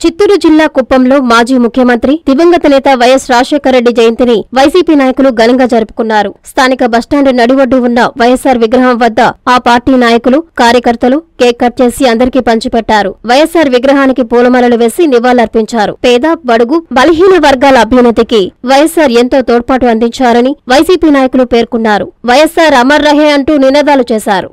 చిత్తూరు జిల్లా కుప్పంలో మాజీ ముఖ్యమంత్రి దివంగత నేత వైఎస్ రాజశేఖర రెడ్డి జయంతిని వైసీపీ నాయకులు ఘనంగా జరుపుకున్నారు. స్థానిక బస్టాండ్ నడివొడ్డు ఉన్న వైఎస్సార్ విగ్రహం వద్ద ఆ పార్టీ నాయకులు, కార్యకర్తలు కేక్ కట్ చేసి అందరికీ పంచిపెట్టారు. వైఎస్సార్ విగ్రహానికి పూలమాలలు వేసి నివాళులర్పించారు. పేద, బడుగు, బలహీన వర్గాల అభ్యున్నతికి వైఎస్సార్ ఎంతో తోడ్పాటు అందించారని వైసీపీ నాయకులు పేర్కొన్నారు. వైఎస్సార్ అమర్ రహే అంటూ నినాదాలు చేశారు.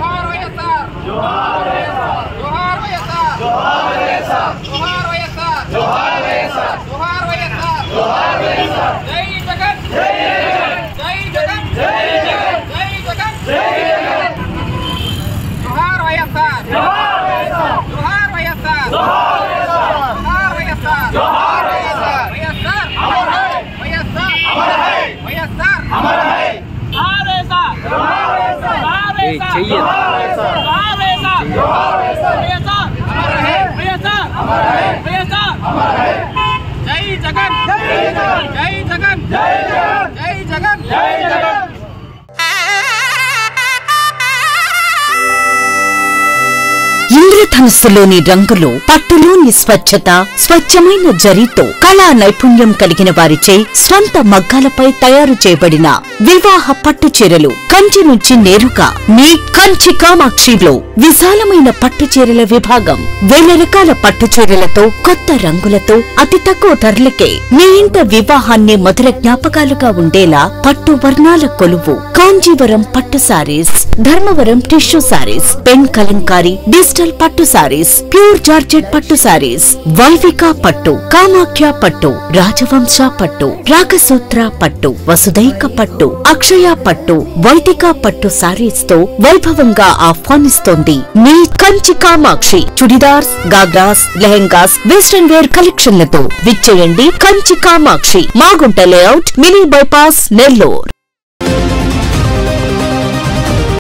ఇంద్రధనుస్సులోని రంగులు, పట్టులోని స్వచ్ఛత, స్వచ్ఛమైన జరీతో కళా నైపుణ్యం కలిగిన వారిచే స్వంత మగ్గాలపై తయారు చేయబడిన వివాహ పట్టు చీరలు కంచి నుంచి నేరుగా మీ కంచి కామాక్షిలో విశాలమైన పట్టు చీరల విభాగం. వేల రకాల పట్టు చీరలతో, కొత్త రంగులతో, అతి తక్కువ ధరలకే మీ ఇంట వివాహాన్ని మధుర జ్ఞాపకాలుగా ఉండేలా పట్టు వర్ణాల కొలువు కాంజీవరం పట్టు saris, Dharmavaram tissue saris, pen Kalamkari, digital పట్టు సారీస్, ప్యూర్ జార్జెట్ పట్టు సారీస్, వైవిక పట్టు, కామాఖ్య పట్టు, రాజవంశ పట్టు, రాగసూత్ర పట్టు, వసుదైక పట్టు, అక్షయ పట్టు, వైదిక పట్టు సారీస్ తో వైభవంగా ఆహ్వానిస్తోంది మీ కంచి కామాక్షి. చుడిదార్స్, గాగ్రాస్, లెహెంగాస్, వెస్టర్న్ వేర్ కలెక్షన్లతో విచ్చేయండి Kanchi Kamakshi, Magunta layout, mini bypass, Nellore.